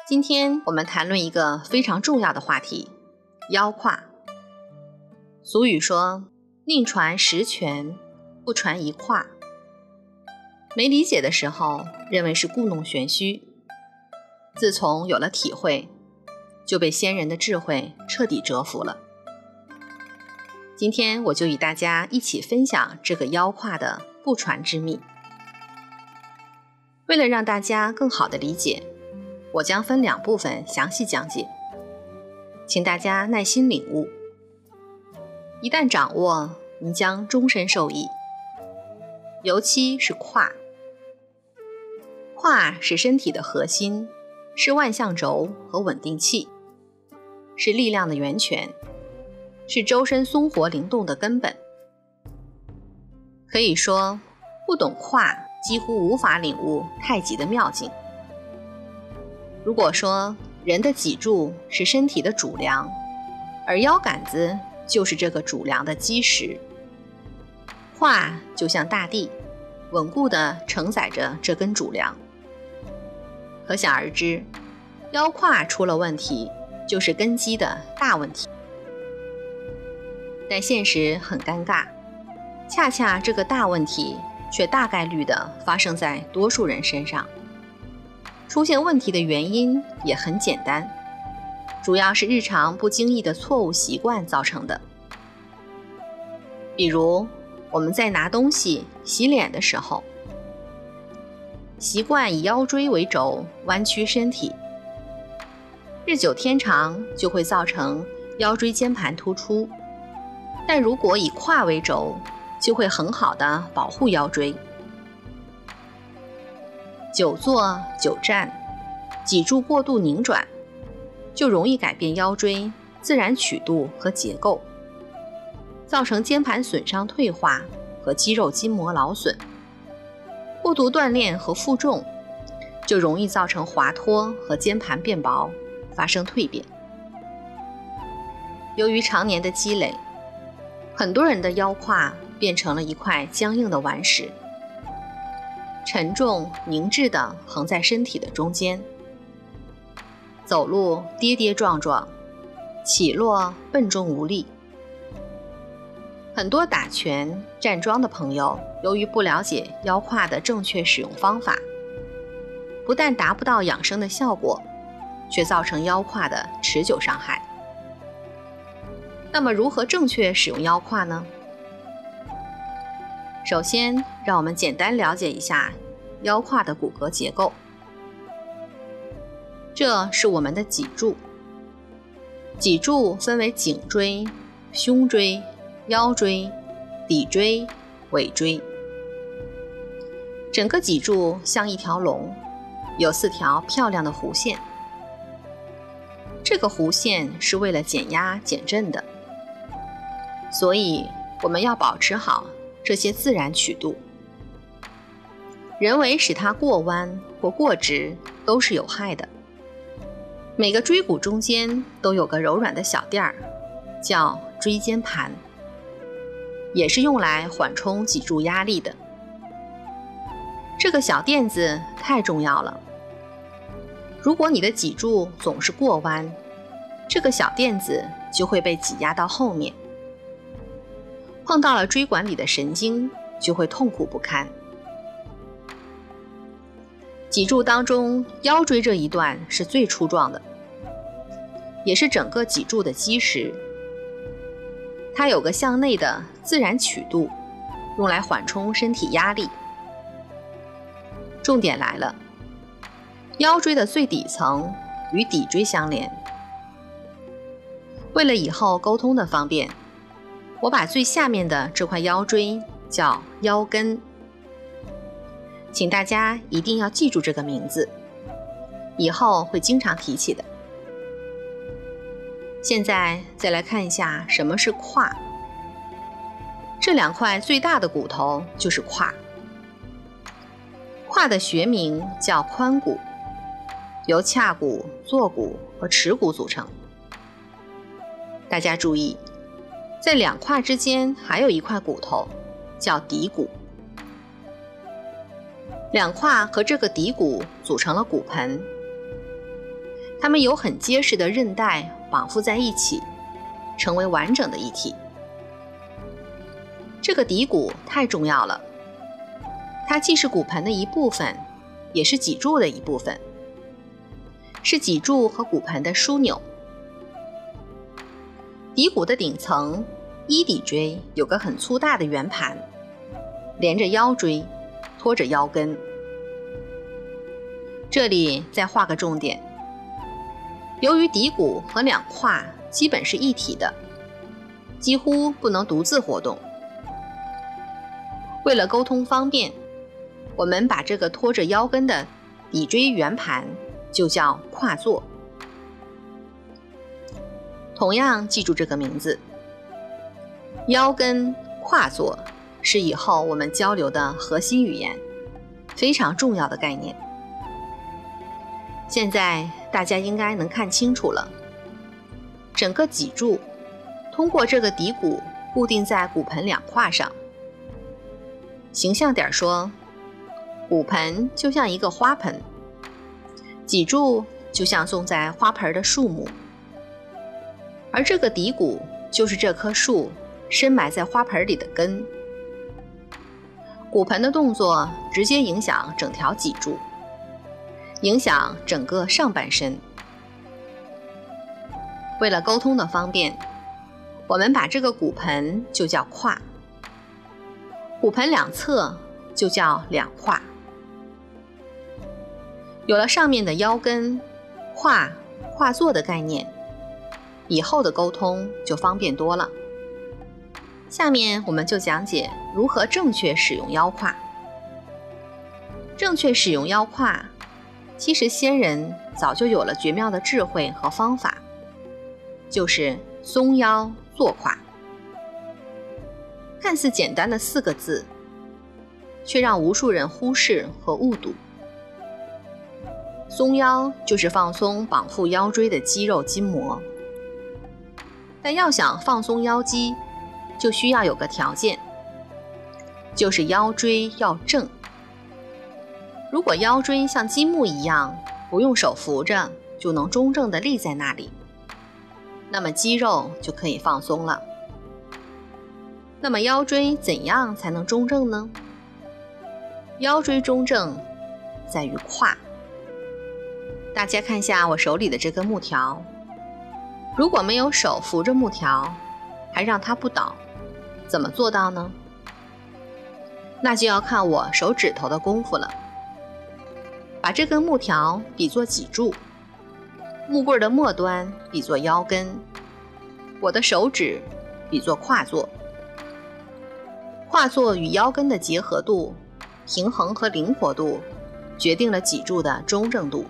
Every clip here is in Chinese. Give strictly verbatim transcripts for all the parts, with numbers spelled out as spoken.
今天我们谈论一个非常重要的话题，腰胯。俗语说，宁传十拳，不传一胯。没理解的时候，认为是故弄玄虚。自从有了体会，就被先人的智慧彻底折服了。今天我就与大家一起分享这个腰胯的不传之秘。为了让大家更好的理解，我将分两部分详细讲解，请大家耐心领悟。一旦掌握，您将终身受益。尤其是胯，胯是身体的核心，是万向轴和稳定器，是力量的源泉，是周身松活灵动的根本。可以说，不懂胯，几乎无法领悟太极的妙境。如果说人的脊柱是身体的主梁，而腰杆子就是这个主梁的基石，胯就像大地，稳固地承载着这根主梁。可想而知，腰胯出了问题，就是根基的大问题。但现实很尴尬，恰恰这个大问题却大概率地发生在多数人身上。出现问题的原因也很简单，主要是日常不经意的错误习惯造成的。比如我们在拿东西、洗脸的时候，习惯以腰椎为轴弯曲身体，日久天长就会造成腰椎间盘突出。但如果以胯为轴，就会很好的保护腰椎。久坐久站，脊柱过度拧转，就容易改变腰椎自然曲度和结构，造成肩盘损伤退化和肌肉筋膜劳损。过度锻炼和负重，就容易造成滑脱和肩盘变薄，发生蜕变。由于常年的积累，很多人的腰胯变成了一块僵硬的顽石，沉重凝滞地横在身体的中间，走路跌跌撞撞，起落笨重无力。很多打拳站桩的朋友，由于不了解腰胯的正确使用方法，不但达不到养生的效果，却造成腰胯的持久伤害。那么如何正确使用腰胯呢？首先，让我们简单了解一下腰胯的骨骼结构。这是我们的脊柱，脊柱分为颈椎、胸椎、腰椎、骶椎、尾椎。整个脊柱像一条龙，有四条漂亮的弧线。这个弧线是为了减压减震的，所以我们要保持好这些自然曲度。人为使它过弯或过直都是有害的。每个椎骨中间都有个柔软的小垫儿，叫椎间盘，也是用来缓冲脊柱压力的。这个小垫子太重要了，如果你的脊柱总是过弯，这个小垫子就会被挤压到后面，碰到了椎管里的神经，就会痛苦不堪。脊柱当中，腰椎这一段是最粗壮的，也是整个脊柱的基石。它有个向内的自然曲度，用来缓冲身体压力。重点来了，腰椎的最底层与骶椎相连。为了以后沟通的方便，我把最下面的这块腰椎叫腰根，请大家一定要记住这个名字，以后会经常提起的。现在再来看一下什么是胯。这两块最大的骨头就是胯。胯的学名叫髋骨，由髂骨、坐骨和耻骨组成。大家注意，在两胯之间还有一块骨头，叫骶骨。两胯和这个骶骨组成了骨盆， 它们有很结实的韧带绑缚在一起，成为完整的一体。这个骶骨太重要了，它既是骨盆的一部分，也是脊柱的一部分，是脊柱和骨盆的枢纽。骶骨的顶层一骶椎有个很粗大的圆盘，连着腰椎，托着腰根。这里再画个重点，由于骶骨和两胯基本是一体的，几乎不能独自活动。为了沟通方便，我们把这个托着腰根的骶椎圆盘就叫胯座。同样记住这个名字，腰根胯座是以后我们交流的核心语言，非常重要的概念。现在大家应该能看清楚了，整个脊柱通过这个骶骨固定在骨盆两胯上。形象点说，骨盆就像一个花盆，脊柱就像种在花盆的树木，而这个骶骨就是这棵树深埋在花盆里的根。骨盆的动作直接影响整条脊柱，影响整个上半身。为了沟通的方便，我们把这个骨盆就叫胯，骨盆两侧就叫两胯。有了上面的腰根、胯、胯座的概念，以后的沟通就方便多了。下面我们就讲解如何正确使用腰胯。正确使用腰胯，其实先人早就有了绝妙的智慧和方法，就是松腰坐胯。看似简单的四个字，却让无数人忽视和误读。松腰就是放松绑缚腰椎的肌肉筋膜，但要想放松腰肌，就需要有个条件，就是腰椎要正。如果腰椎像积木一样，不用手扶着就能中正地立在那里，那么肌肉就可以放松了。那么腰椎怎样才能中正呢？腰椎中正在于胯。大家看下我手里的这根木条，如果没有手扶着木条，还让它不倒，怎么做到呢？那就要看我手指头的功夫了。把这根木条比作脊柱，木棍的末端比作腰根，我的手指比作胯座。胯座与腰根的结合度、平衡和灵活度，决定了脊柱的中正度。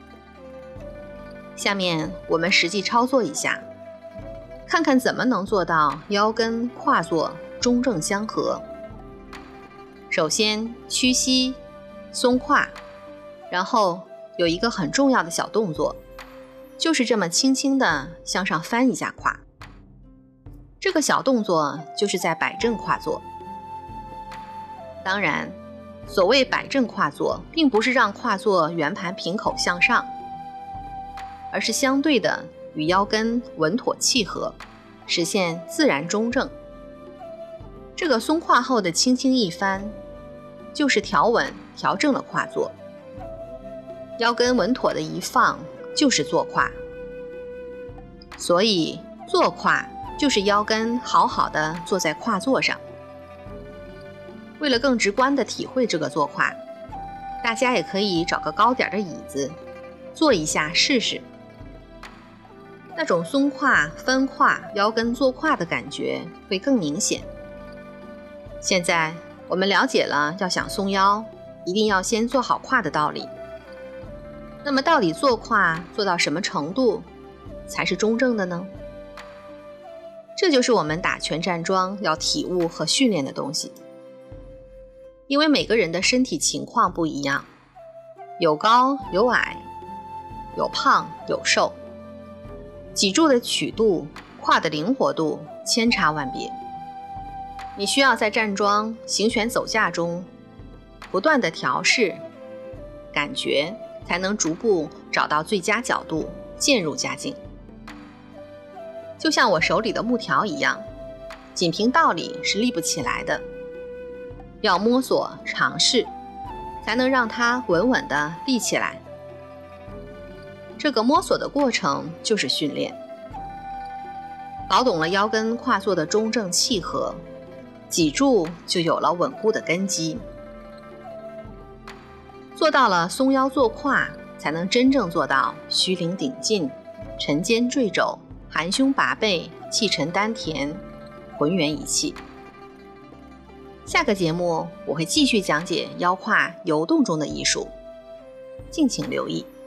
下面我们实际操作一下，看看怎么能做到腰根胯座中正相合。首先屈膝松胯，然后有一个很重要的小动作，就是这么轻轻地向上翻一下胯。这个小动作就是在摆正胯座。当然，所谓摆正胯座，并不是让胯座圆盘平口向上，而是相对的与腰根稳妥契合，实现自然中正。这个松胯后的轻轻一翻，就是调稳调正了胯座。腰根稳妥的一放，就是坐胯。所以坐胯就是腰根好好的坐在胯座上。为了更直观的体会这个坐胯，大家也可以找个高点的椅子坐一下试试。那种松胯、翻胯、腰根坐胯的感觉会更明显。现在我们了解了要想松腰，一定要先做好胯的道理。那么到底坐胯做到什么程度才是中正的呢？这就是我们打拳站桩要体悟和训练的东西。因为每个人的身体情况不一样，有高有矮，有胖有瘦，脊柱的曲度、胯的灵活度千差万别。你需要在站桩、行拳走架中不断的调试、感觉，才能逐步找找到最佳角度，渐入佳境。就像我手里的木条一样，仅凭道理是立不起来的，要摸索尝试，才能让它稳稳地立起来。这个摸索的过程就是训练。搞懂了腰跟胯坐的中正契合，脊柱就有了稳固的根基。做到了松腰坐胯，才能真正做到虚灵顶劲、沉肩坠肘、含胸拔背、气沉丹田、浑圆一气。下个节目我会继续讲解腰胯游动中的艺术，敬请留意。